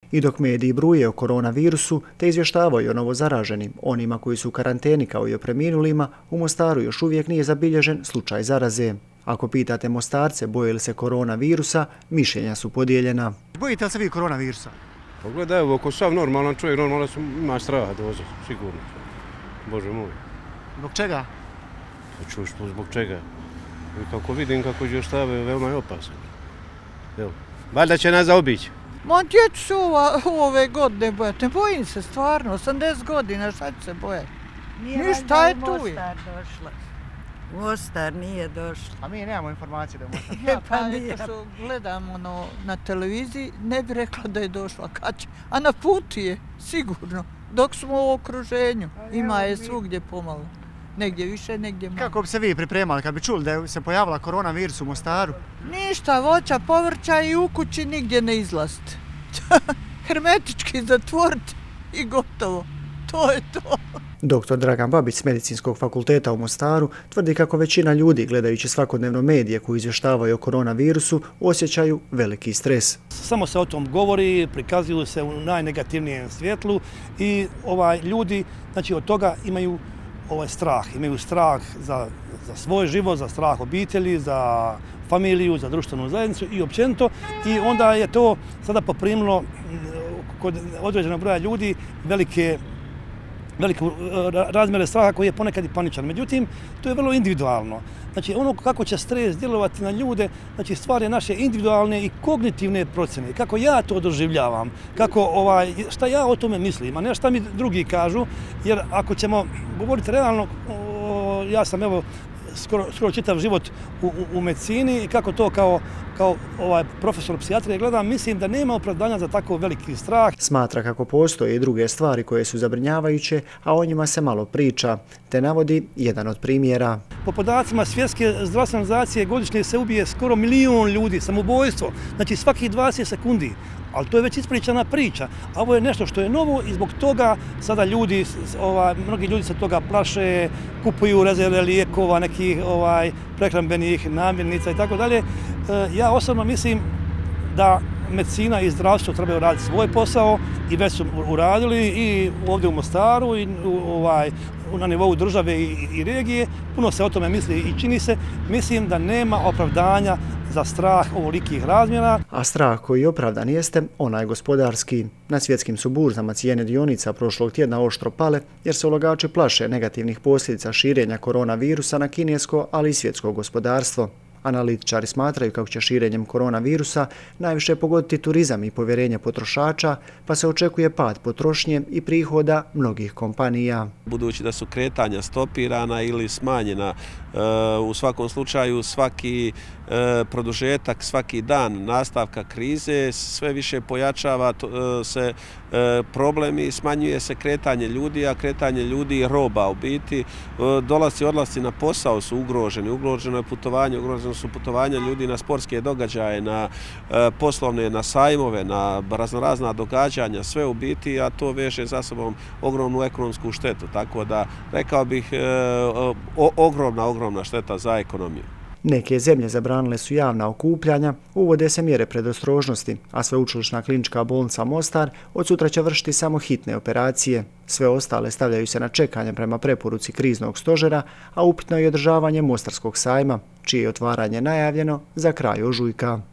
I dok mediji bruje o koronavirusu te izvještavaju o novozaraženim, onima koji su u karanteni kao i o preminulima, u Mostaru još uvijek nije zabilježen slučaj zaraze. Ako pitate Mostarce boje li se koronavirusa, mišljenja su podijeljena. Bojite li se vi koronavirusa? Pogledaj, evo, ako sam normalan čovjek, normalno ima straha doza, sigurno. Bože moj. Zbog čega? Čuš, zbog čega? I kako vidim kako izvještavaju, veoma je opasan. Evo, valjda će nas zaobići. Ma djecu se ove godine bojati, ne bojim se stvarno, 80 godina, šta će se bojati? Ništa je tu. U Mostar nije došla. A mi nemamo informacije da je Mostar. Pa nije. Što gledamo na televiziji, ne bi rekla da je došla. Kad će? A na putu je, sigurno. Dok smo u okruženju, ima je svugdje pomalo. Negdje više, negdje manje. Kako bi se vi pripremali kad bi čuli da se pojavila koronavirus u Mostaru? Ništa, voća, povrća i u kući nigdje ne izlaziti. Hermetički zatvoriti i gotovo. To je to. Dr. Dragan Babić s Medicinskog fakulteta u Mostaru tvrdi kako većina ljudi, gledajući svakodnevno medije koji izvještavaju o koronavirusu, osjećaju veliki stres. Samo se o tom govori, prikazuju se u najnegativnijem svjetlu i ljudi od toga imaju strah. Imaju strah za svoj život, za strah obitelji, za familiju, za društvenu zajednicu i općenito. I onda je to sada poprimilo kod određenog broja ljudi velike razmjere straha koji je ponekad i paničan. Međutim, to je vrlo individualno. Znači, ono kako će stres djelovati na ljude, znači stvar je naše individualne i kognitivne procjene. Kako ja to doživljavam, šta ja o tome mislim, a ne šta mi drugi kažu, jer ako ćemo govoriti realno, ja sam skoro čitav život u medicini i kako to kao profesor psihijatrije gledam, mislim da nema opravdanja za tako veliki strah. Smatra kako postoje i druge stvari koje su zabrinjavajuće, a o njima se malo priča, te navodi jedan od primjera. Po podacima Svjetske zdravstvene organizacije godišnje se ubije skoro 1 milijun ljudi, samoubojstvo, znači svakih 20 sekundi. Ali to je već ispričana priča, a ovo je nešto što je novo i zbog toga sada mnogi ljudi se toga plaše, kupuju rezerve lijekova, nekih prehrambenih namirnica i tako dalje. Ja osobno mislim da medicina i zdravstvo trebaju raditi svoj posao i već su uradili i ovdje u Mostaru i na nivou države i regije. Puno se o tome misli i čini se. Mislim da nema opravdanja za strah ovolikih razmjera. A strah koji opravdan jeste onaj gospodarski. Na svjetskim su burzama cijene dionica prošlog tjedna oštro pale jer se ulagači plaše negativnih posljedica širenja koronavirusa na kinesko, ali i svjetsko gospodarstvo. Analitičari smatraju kako će širenjem koronavirusa najviše pogoditi turizam i povjerenje potrošača, pa se očekuje pad potrošnje i prihoda mnogih kompanija. Budući da su kretanja stopirana ili smanjena, u svakom slučaju svaki produžetak, svaki dan nastavka krize sve više pojačava se problem i smanjuje se kretanje ljudi, a kretanje ljudi i roba u biti. Dolasci i odlasci na posao su ugroženi, ugroženo je putovanje, ugroženo su putovanja ljudi na sportske događaje, na poslovne, na sajmove, na raznorazna događanja, sve u biti, a to veže za sobom ogromnu ekonomsku štetu. Tako da, rekao bih, ogromna šteta za ekonomiju. Neke zemlje zabranile su javna okupljanja, uvode se mjere predostrožnosti, a Sveučilišna klinička bolnica Mostar od sutra će vršiti samo hitne operacije. Sve ostale stavljaju se na čekanje prema preporuci kriznog stožera, a upitno je održavanje Mostarskog sajma, čije je otvaranje najavljeno za kraj ožujka.